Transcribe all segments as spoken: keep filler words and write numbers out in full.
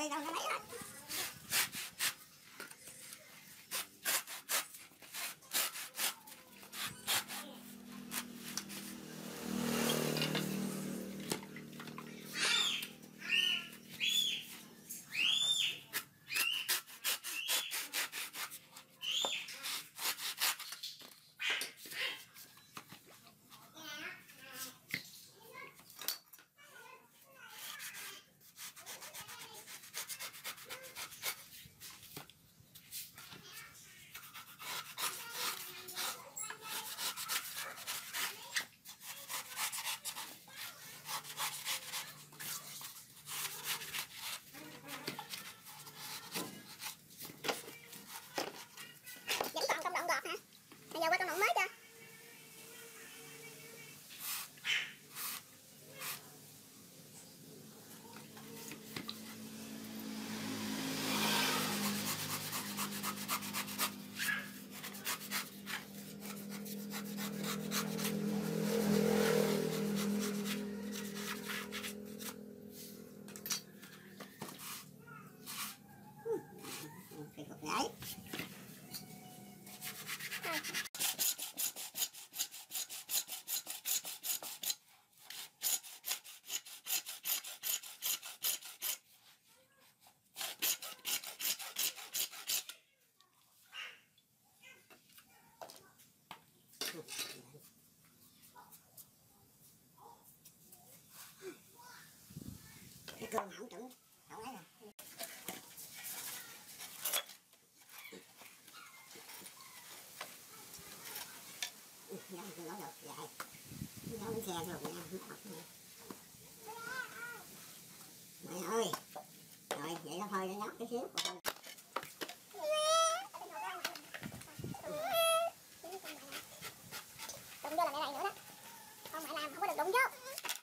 đi đâu nó lấy rồi. Bây giờ qua con nộn mới chưa? Cái cục đấy. Cái cơm không chuẩn, không lấy rồi. Nó không nói được, vậy. Nó bánh xe rồi, nha, không học nữa. Mày ơi, rồi, vậy đó thôi, nó nhóc cái xíu. Đụng vô là mẹ này nữa đó. Không mẹ làm, không có được đụng vô.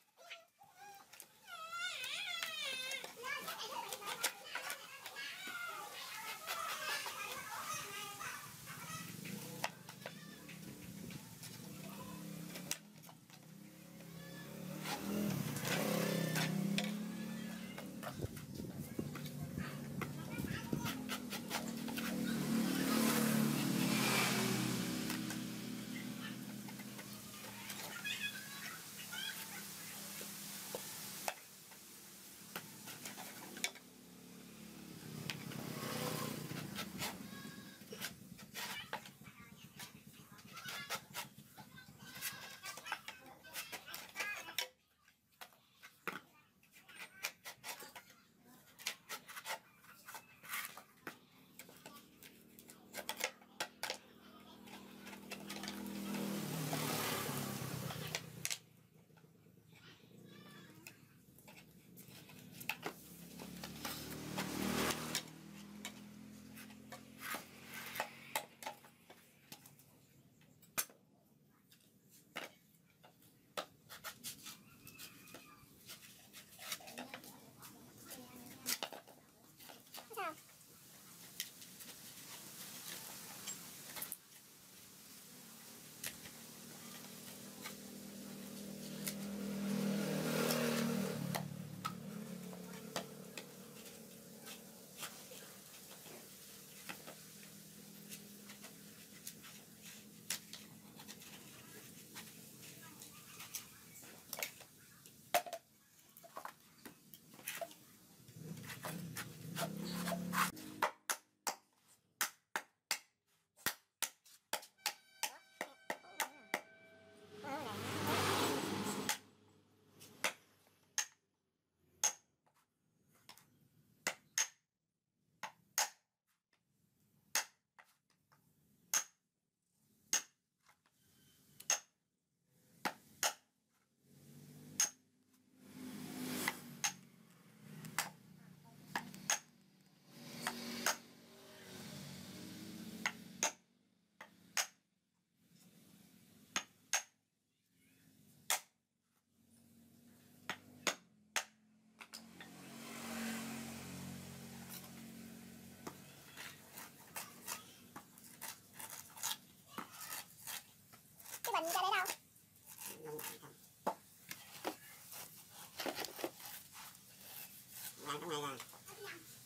Cái bình cho để đâu? Làm cái này là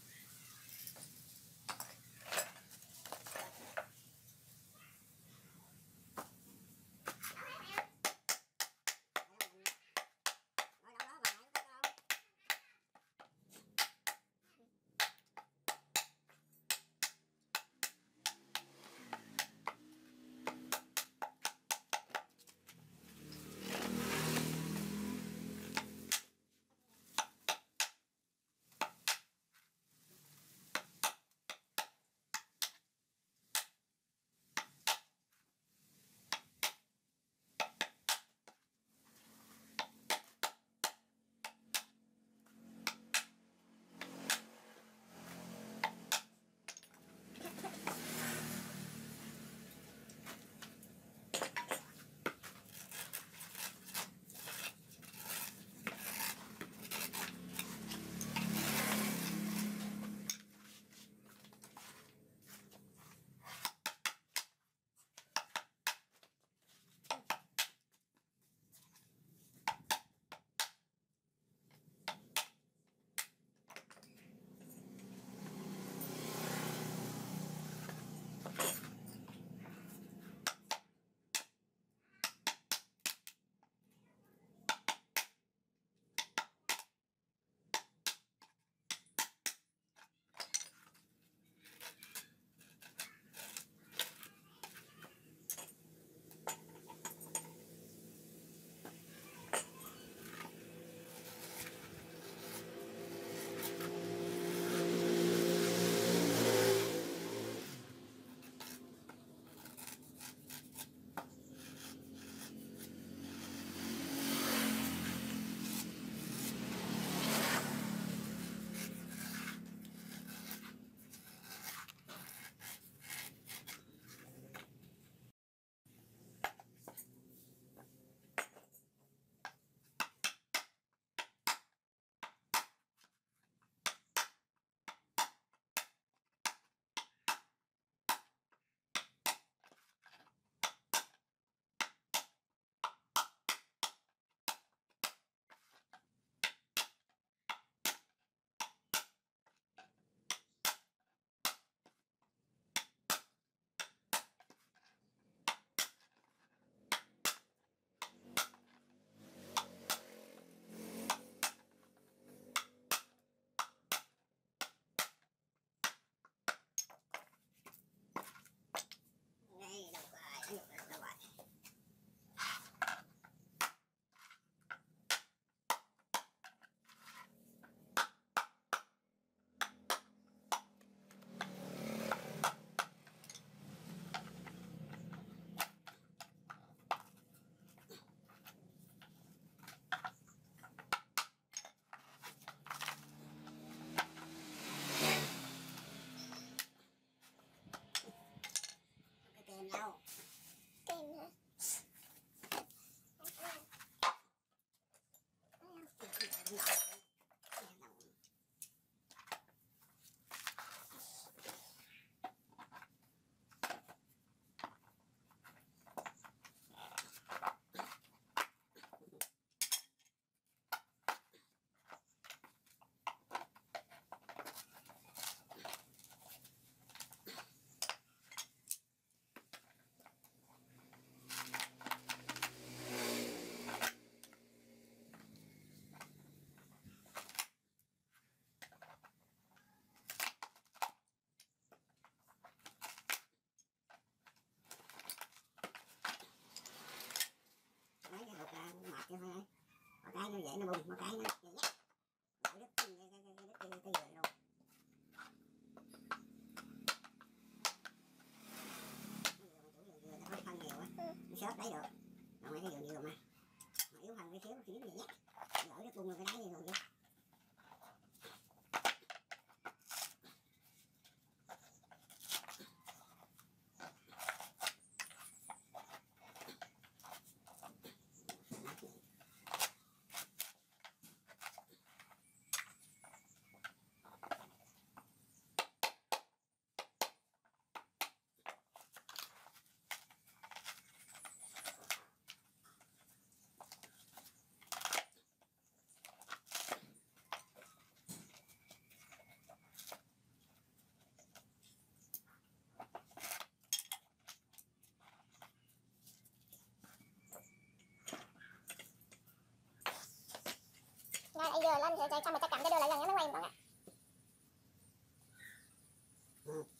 để nó bùng một cái nó vậy nhé. Đổ đứt cái cái cái cái cái cái cái luôn. Nó có phân nhiều á, nó xốp đấy được. Còn mấy cái dừa dừa mà, mà yếu phân cái xíu xíu vậy nhé. Đỡ đứt bung cái đáy này rồi chứ. Rồi bây giờ lên thì cho mình chắc cầm cái đưa lại gần nó mới quay một đoạn ạ. Ừ.